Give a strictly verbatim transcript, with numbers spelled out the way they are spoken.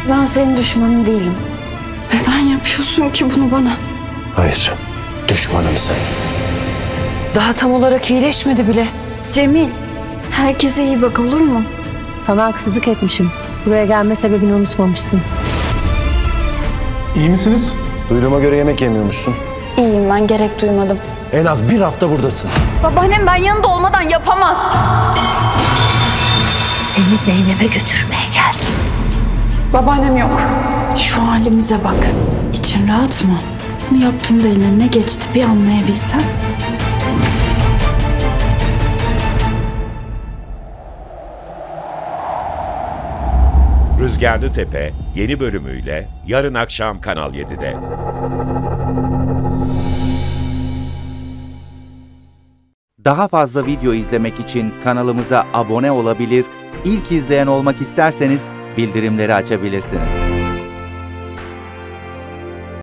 Ben senin düşmanın değilim. Neden yapıyorsun ki bunu bana? Hayır, düşmanım sen. Daha tam olarak iyileşmedi bile. Cemil, herkese iyi bak, olur mu? Sana haksızlık etmişim. Buraya gelme sebebini unutmamışsın. İyi misiniz? Duyduğuma göre yemek yemiyormuşsun. İyiyim ben, gerek duymadım. En az bir hafta buradasın. Babaannem ben yanında olmadan yapamaz. Seni Zeynep'e götürmeye geldim. Babaannem yok. Şu halimize bak. İçin rahat mı? Bunu yaptığında eline ne geçti bir anlayabilsen. Rüzgarlı Tepe yeni bölümüyle yarın akşam Kanal yedide. Daha fazla video izlemek için kanalımıza abone olabilir, ilk izleyen olmak isterseniz bildirimleri açabilirsiniz.